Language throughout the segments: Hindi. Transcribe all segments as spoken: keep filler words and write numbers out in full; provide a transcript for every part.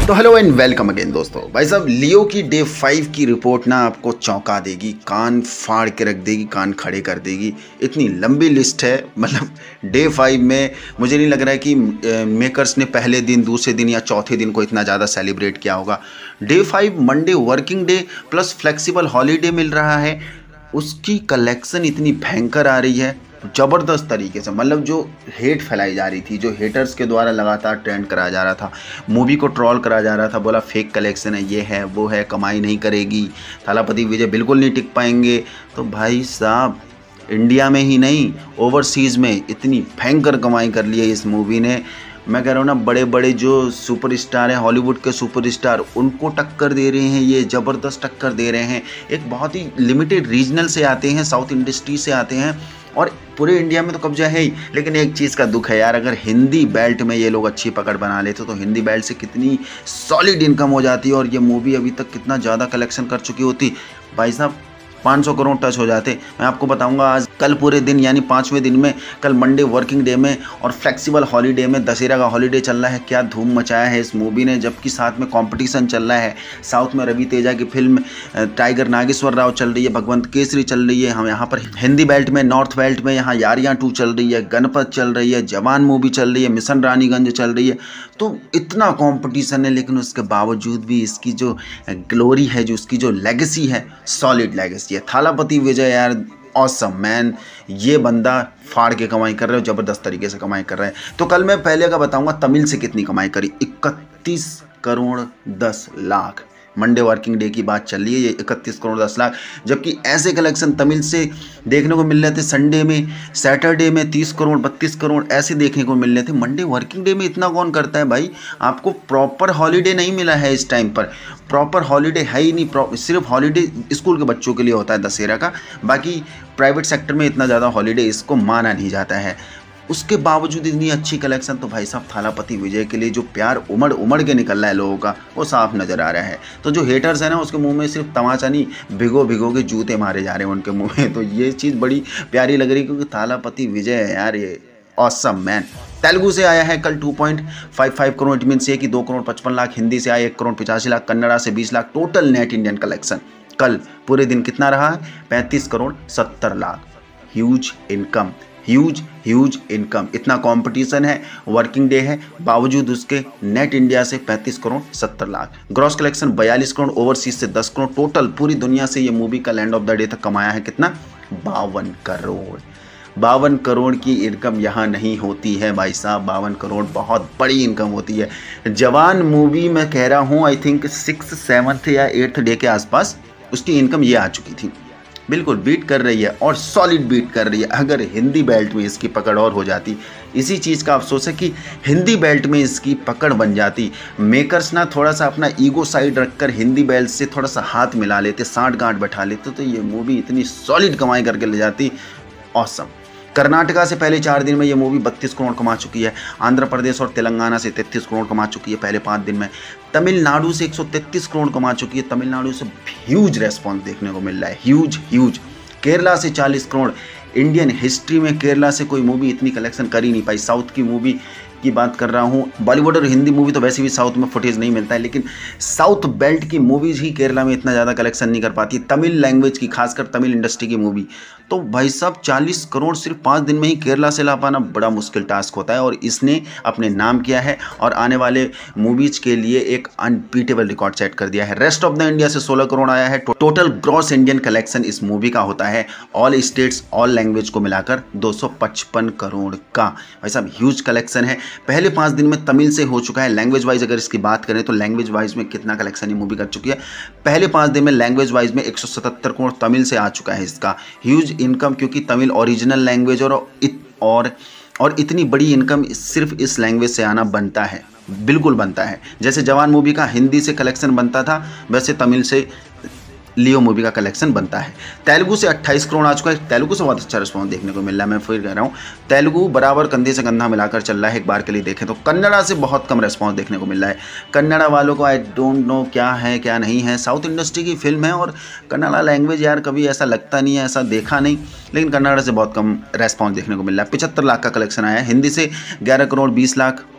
तो हेलो एंड वेलकम अगेन दोस्तों। भाई साहब, लियो की डे फाइव की रिपोर्ट ना आपको चौंका देगी, कान फाड़ के रख देगी, कान खड़े कर देगी। इतनी लंबी लिस्ट है। मतलब डे फाइव में मुझे नहीं लग रहा है कि मेकर्स ने पहले दिन, दूसरे दिन या चौथे दिन को इतना ज़्यादा सेलिब्रेट किया होगा। Day five Monday working day plus flexible holiday मिल रहा है। उसकी कलेक्शन इतनी भयंकर आ रही है, ज़बरदस्त तरीके से। मतलब जो हेट फैलाई जा रही थी, जो हेटर्स के द्वारा लगातार ट्रेंड कराया जा रहा था, मूवी को ट्रोल करा जा रहा था, बोला फेक कलेक्शन है, ये है वो है, कमाई नहीं करेगी, थालापति विजय बिल्कुल नहीं टिक पाएंगे। तो भाई साहब, इंडिया में ही नहीं ओवरसीज़ में इतनी भयंकर कमाई कर ली है इस मूवी ने। मैं कह रहा हूँ ना, बड़े बड़े जो सुपरस्टार हैं, हॉलीवुड के सुपरस्टार, उनको टक्कर दे रहे हैं, ये ज़बरदस्त टक्कर दे रहे हैं। एक बहुत ही लिमिटेड रीजनल से आते हैं, साउथ इंडस्ट्री से आते हैं, और पूरे इंडिया में तो कब्जा है ही। लेकिन एक चीज़ का दुख है यार, अगर हिंदी बेल्ट में ये लोग अच्छी पकड़ बना लेते तो हिंदी बेल्ट से कितनी सॉलिड इनकम हो जाती, और ये मूवी अभी तक कितना ज़्यादा कलेक्शन कर चुकी होती। भाई साहब, पाँच सौ करोड़ टच हो जाते। मैं आपको बताऊंगा, आज कल पूरे दिन यानी पाँचवें दिन में, कल मंडे वर्किंग डे में और फ्लेक्सिबल हॉलीडे में, दशहरा का हॉलीडे चल रहा है, क्या धूम मचाया है इस मूवी ने। जबकि साथ में कंपटीशन चल रहा है, साउथ में रवि तेजा की फिल्म टाइगर नागेश्वर राव चल रही है, भगवंत केसरी चल रही है, हम यहाँ पर हिंदी बेल्ट में, नॉर्थ बेल्ट में यहाँ यारियाँ टू चल रही है, गणपत चल रही है, जवान मूवी चल रही है, मिशन रानीगंज चल रही है। तो इतना कॉम्पिटिशन है, लेकिन उसके बावजूद भी इसकी जो ग्लोरी है, जो उसकी जो लेगेसी है, सॉलिड लेगेसी है। थालापति विजय यार ऑसम मैन, ये बंदा फाड़ के कमाई कर रहा है, ज़बरदस्त तरीके से कमाई कर रहा है। तो कल मैं पहले का बताऊंगा तमिल से कितनी कमाई करी। इकतीस करोड़ दस लाख मंडे वर्किंग डे की बात चल रही है, ये इकतीस करोड़ दस लाख। जबकि ऐसे कलेक्शन तमिल से देखने को मिल रहे थे संडे में, सैटरडे में तीस करोड़ बत्तीस करोड़ ऐसे देखने को मिल रहे थे। मंडे वर्किंग डे में इतना कौन करता है भाई? आपको प्रॉपर हॉलीडे नहीं मिला है इस टाइम पर, प्रॉपर हॉलीडे है ही नहीं। सिर्फ हॉलीडे स्कूल के बच्चों के लिए होता है दशहरा का, बाकी प्राइवेट सेक्टर में इतना ज़्यादा हॉलीडे इसको माना नहीं जाता है। उसके बावजूद इतनी अच्छी कलेक्शन, तो भाई साहब थालापति विजय के लिए जो प्यार उमड़ उमड़ के निकल रहा है लोगों का, वो साफ नज़र आ रहा है। तो जो हेटर्स हैं ना, उसके मुंह में सिर्फ तमाचा नहीं, भिगो भिगो के जूते मारे जा रहे हैं उनके मुंह में। तो ये चीज़ बड़ी प्यारी लग रही है, क्योंकि थालापति विजय है यार, ये ऑसम मैन। तेलुगु से आया है कल two point five five crore, it mean से कि दो करोड़ पचपन लाख। हिंदी से आया एक करोड़ पिचासी लाख, कन्नड़ा से बीस lakh. Total net Indian collection कल पूरे दिन कितना रहा है? पैंतीस करोड़ सत्तर lakh. Huge income, huge huge income. इतना कंपटीशन है, वर्किंग डे है, बावजूद उसके नेट इंडिया से पैंतीस करोड़ सत्तर लाख। ग्रॉस कलेक्शन बयालीस करोड़, ओवरसीज से दस करोड़। टोटल पूरी दुनिया से ये मूवी का लैंड ऑफ द डे तक कमाया है कितना? बावन करोड़। बावन करोड़ की इनकम यहाँ नहीं होती है भाई साहब। बावन करोड़ बहुत बड़ी इनकम होती है। जवान मूवी मैं कह रहा हूँ, आई थिंक सिक्स सेवन्थ या एट्थ डे के आसपास उसकी इनकम ये आ चुकी थी। बिल्कुल बीट कर रही है, और सॉलिड बीट कर रही है। अगर हिंदी बेल्ट में इसकी पकड़ और हो जाती, इसी चीज़ का अफसोस है कि हिंदी बेल्ट में इसकी पकड़ बन जाती। मेकर्स ना थोड़ा सा अपना ईगो साइड रखकर हिंदी बेल्ट से थोड़ा सा हाथ मिला लेते, सांठ गांठ बैठा लेते, तो ये मूवी इतनी सॉलिड कमाई करके ले जाती। ऑसम। कर्नाटका से पहले चार दिन में ये मूवी बत्तीस करोड़ कमा चुकी है। आंध्र प्रदेश और तेलंगाना से तैंतीस करोड़ कमा चुकी है पहले पाँच दिन में। तमिलनाडु से एक सौ तैंतीस करोड़ कमा चुकी है। तमिलनाडु से ह्यूज रेस्पॉन्स देखने को मिल रहा है, ह्यूज ह्यूज। केरला से चालीस करोड़। इंडियन हिस्ट्री में केरला से कोई मूवी इतनी कलेक्शन कर ही नहीं पाई। साउथ की मूवी की बात कर रहा हूँ, बॉलीवुड और हिंदी मूवी तो वैसे भी साउथ में फुटेज नहीं मिलता है, लेकिन साउथ बेल्ट की मूवीज़ ही केरला में इतना ज़्यादा कलेक्शन नहीं कर पाती। तमिल लैंग्वेज की, खासकर तमिल इंडस्ट्री की मूवी, तो भाई साहब चालीस करोड़ सिर्फ पाँच दिन में ही केरला से ला पाना बड़ा मुश्किल टास्क होता है। और इसने अपने नाम किया है और आने वाले मूवीज़ के लिए एक अनबीटेबल रिकॉर्ड सेट कर दिया है। रेस्ट ऑफ द इंडिया से सोलह करोड़ आया है। टोटल ग्रॉस इंडियन कलेक्शन इस मूवी का होता है ऑल स्टेट्स ऑल लैंग्वेज को मिलाकर दो सौ पचपन करोड़ का। भाई साहब ह्यूज कलेक्शन है। पहले पाँच दिन में तमिल से हो चुका है। लैंग्वेज वाइज अगर इसकी बात करें तो लैंग्वेज वाइज में कितना कलेक्शन ये मूवी कर चुकी है? पहले पाँच दिन में लैंग्वेज वाइज में एक सौ सतहत्तर करोड़ तमिल से आ चुका है इसका। ह्यूज इनकम, क्योंकि तमिल ओरिजिनल लैंग्वेज और इत, और और इतनी बड़ी इनकम सिर्फ इस लैंग्वेज से आना बनता है, बिल्कुल बनता है। जैसे जवान मूवी का हिंदी से कलेक्शन बनता था, वैसे तमिल से लियो मूवी का कलेक्शन बनता है। तेलुगु से अट्ठाईस करोड़ आ चुका है। तेलुगु से बहुत अच्छा रिस्पॉन्स देखने को मिल रहा है। मैं फिर कह रहा हूँ, तेलुगु बराबर कंधे से कंधा मिलाकर चल रहा है एक बार के लिए देखें तो। कन्नड़ा से बहुत कम रिस्पॉन्स देखने को मिल रहा है। कन्नड़ा वालों को आई डोंट नो क्या है क्या नहीं है। साउथ इंडस्ट्री की फिल्म है और कन्नड़ा लैंग्वेज यार कभी ऐसा लगता नहीं है, ऐसा देखा नहीं, लेकिन कन्नड़ा से बहुत कम रेस्पॉन्स देखने को मिल रहा है। पचहत्तर लाख का कलेक्शन आया है। हिंदी से ग्यारह करोड़ बीस लाख,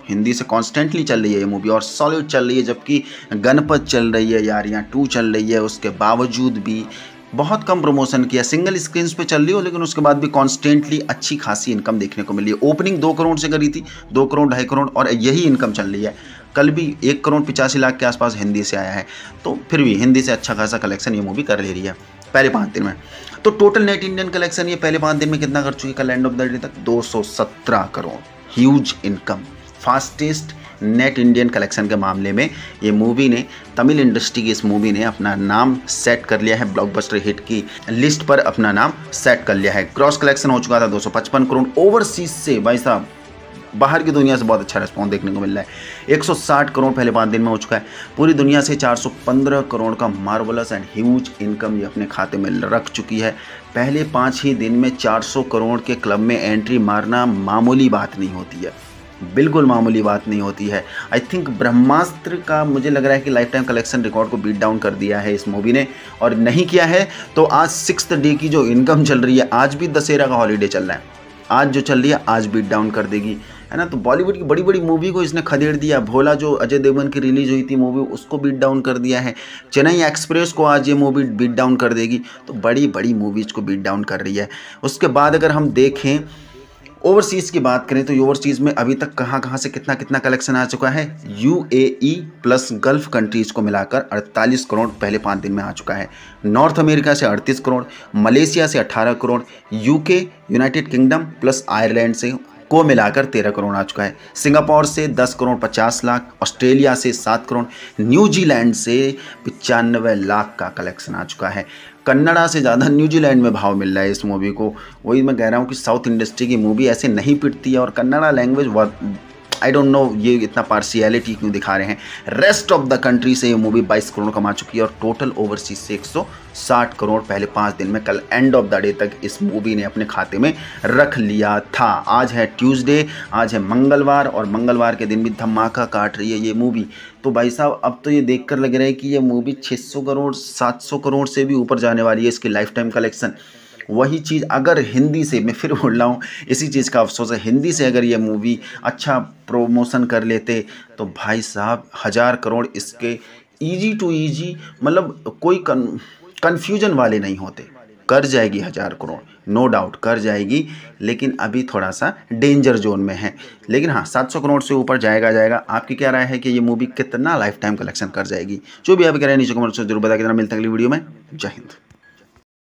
हिंदी से कॉन्स्टेंटली चल रही है ये मूवी और सॉलिड चल रही है, जबकि गणपत चल रही है, यारियाँ टू चल रही है, उसके बावजूद भी बहुत कम प्रमोशन किया, सिंगल स्क्रीन पे चल रही हो, लेकिन उसके बाद भी कॉन्स्टेंटली अच्छी खासी इनकम देखने को मिली है। ओपनिंग दो करोड़ से करी थी, दो करोड़ ढाई करोड़, और यही इनकम चल रही है। कल भी एक करोड़ पिचासी लाख के आसपास हिंदी से आया है, तो फिर भी हिंदी से अच्छा खासा कलेक्शन ये मूवी कर ले रही है पहले पाँच दिन में। तो टोटल नेट इंडियन कलेक्शन ये पहले पाँच दिन में कितना कर चुकी है कल एंड ऑफ द डे तक? दो सौ सत्रह crore. Huge income, fastest net Indian collection के मामले में ये मूवी ने, तमिल इंडस्ट्री की इस मूवी ने अपना नाम सेट कर लिया है, ब्लॉकबस्टर हिट की लिस्ट पर अपना नाम सेट कर लिया है। क्रॉस कलेक्शन हो चुका था दो सौ पचपन करोड़। ओवरसीज से भाई साहब बाहर की दुनिया से बहुत अच्छा रिस्पॉन्स देखने को मिल रहा है। एक सौ साठ करोड़ पहले पाँच दिन में हो चुका है। पूरी दुनिया से चार सौ पंद्रह करोड़ का मार्वलस एंड ह्यूज इनकम ये अपने खाते में रख चुकी है। पहले पाँच ही दिन में चार सौ करोड़ के क्लब में एंट्री मारना मामूली बात नहीं होती है, बिल्कुल मामूली बात नहीं होती है। आई थिंक ब्रह्मास्त्र का मुझे लग रहा है कि लाइफ टाइम कलेक्शन रिकॉर्ड को बीट डाउन कर दिया है इस मूवी ने, और नहीं किया है तो आज सिक्स्थ डे की जो इनकम चल रही है, आज भी दशहरा का हॉलीडे चल रहा है, आज जो चल रही है आज बीट डाउन कर देगी, है ना। तो बॉलीवुड की बड़ी बड़ी मूवी को इसने खदेड़ दिया। भोला जो अजय देवगन की रिलीज हुई थी मूवी, उसको बीट डाउन कर दिया है। चेन्नई एक्सप्रेस को आज ये मूवी बीट डाउन कर देगी। तो बड़ी बड़ी मूवीज़ को बीट डाउन कर रही है। उसके बाद अगर हम देखें ओवरसीज़ की बात करें तो ओवरसीज़ में अभी तक कहाँ कहाँ से कितना कितना कलेक्शन आ चुका है। यूएई प्लस गल्फ कंट्रीज़ को मिलाकर अड़तालीस करोड़ पहले पाँच दिन में आ चुका है। नॉर्थ अमेरिका से अड़तीस करोड़, मलेशिया से अठारह crore, UK United Kingdom plus Ireland से को मिलाकर तेरह करोड़ आ चुका है। सिंगापुर से दस करोड़ पचास लाख, ऑस्ट्रेलिया से सात करोड़, न्यूजीलैंड से पचानवे लाख का कलेक्शन आ चुका है। कन्नड़ा से ज़्यादा न्यूजीलैंड में भाव मिल रहा है इस मूवी को। वही मैं कह रहा हूँ कि साउथ इंडस्ट्री की मूवी ऐसे नहीं पिटती है, और Kannada language I don't know ये इतना पार्शियलिटी क्यों दिखा रहे हैं। रेस्ट ऑफ द कंट्री से ये मूवी बाईस करोड़ कमा चुकी है, और टोटल ओवरसीज से एक सौ साठ करोड़ पहले पाँच दिन में कल एंड ऑफ द डे तक इस मूवी ने अपने खाते में रख लिया था। आज है ट्यूसडे, आज है मंगलवार, और मंगलवार के दिन भी धमाका काट रही है ये मूवी। तो भाई साहब अब तो ये देखकर लग रहा है कि ये मूवी छह सौ करोड़ सात सौ करोड़ से भी ऊपर जाने वाली है इसकी लाइफ टाइम कलेक्शन। वही चीज़ अगर हिंदी से, मैं फिर बोल रहा हूँ, इसी चीज़ का अफसोस है, हिंदी से अगर ये मूवी अच्छा प्रमोशन कर लेते तो भाई साहब हज़ार करोड़ इसके इजी टू इजी, मतलब कोई कन्फ्यूजन वाले नहीं होते। कर जाएगी हज़ार करोड़, नो डाउट कर जाएगी, लेकिन अभी थोड़ा सा डेंजर जोन में है। लेकिन हाँ, सात सौ करोड़ से ऊपर जाएगा जाएगा। आपकी क्या राय है कि ये मूवी कितना लाइफ टाइम कलेक्शन कर जाएगी? जो भी आप कह रहे हैं नीचे कमेंट से जरूर बता के मिलते हैं अगली वीडियो में। जय हिंद।